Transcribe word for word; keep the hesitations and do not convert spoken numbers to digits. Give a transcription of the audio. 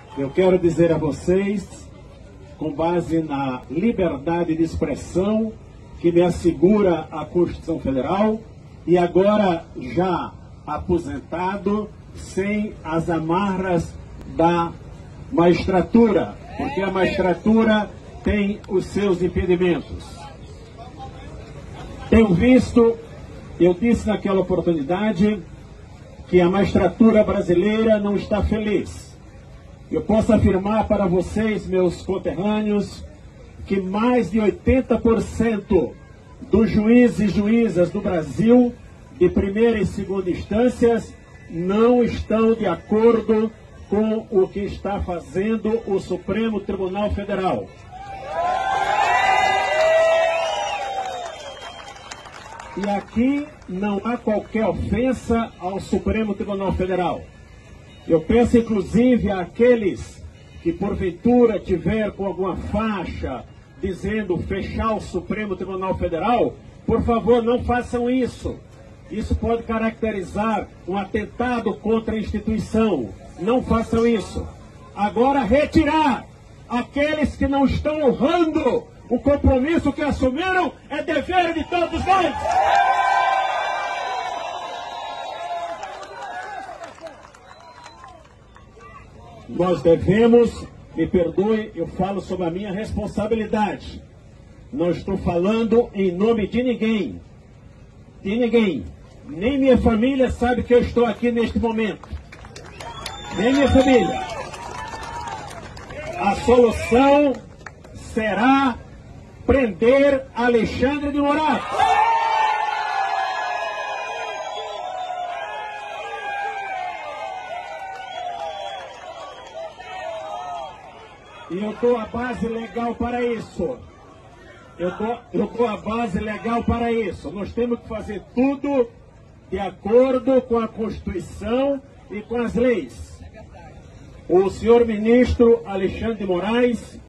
Eu quero dizer a vocês, com base na liberdade de expressão que me assegura a Constituição Federal, e agora já aposentado, sem as amarras da magistratura, porque a magistratura tem os seus impedimentos. Tenho visto, eu disse naquela oportunidade, que a magistratura brasileira não está feliz. Eu posso afirmar para vocês, meus conterrâneos, que mais de oitenta por cento dos juízes e juízas do Brasil, de primeira e segunda instâncias, não estão de acordo com o que está fazendo o Supremo Tribunal Federal. E aqui não há qualquer ofensa ao Supremo Tribunal Federal. Eu peço inclusive àqueles que porventura tiver com alguma faixa dizendo fechar o Supremo Tribunal Federal, por favor, não façam isso. Isso pode caracterizar um atentado contra a instituição. Não façam isso. Agora, retirar aqueles que não estão honrando o compromisso que assumiram é dever de todos nós. Nós devemos, me perdoe, eu falo sobre a minha responsabilidade. Não estou falando em nome de ninguém. De ninguém. Nem minha família sabe que eu estou aqui neste momento. Nem minha família. A solução será prender Alexandre de Moraes. E eu dou a base legal para isso. Eu dou, eu dou a base legal para isso. Nós temos que fazer tudo de acordo com a Constituição e com as leis. O senhor ministro Alexandre de Moraes